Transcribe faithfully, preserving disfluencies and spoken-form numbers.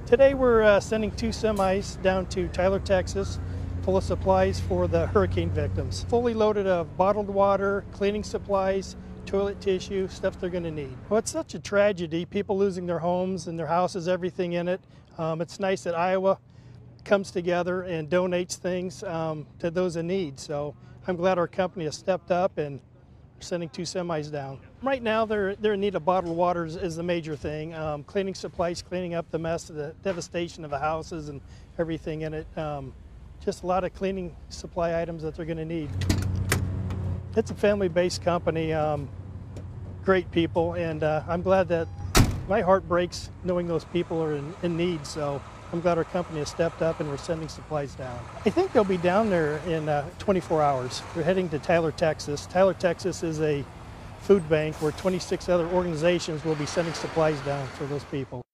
Today we're uh, sending two semis down to Tyler, Texas, full of supplies for the hurricane victims. Fully loaded of bottled water, cleaning supplies, toilet tissue, stuff they're going to need. Well, it's such a tragedy, people losing their homes and their houses, everything in it. Um, it's nice that Iowa comes together and donates things um, to those in need. So I'm glad our company has stepped up and sending two semis down. Right now they're, they're in need of bottled water is, is the major thing. Um, cleaning supplies, cleaning up the mess, the devastation of the houses and everything in it. Um, just a lot of cleaning supply items that they're going to need. It's a family-based company, um, great people, and uh, I'm glad that my heart breaks knowing those people are in, in need. So I'm glad our company has stepped up and we're sending supplies down. I think they'll be down there in uh, twenty-four hours. We're heading to Tyler, Texas. Tyler, Texas is a food bank where twenty-six other organizations will be sending supplies down for those people.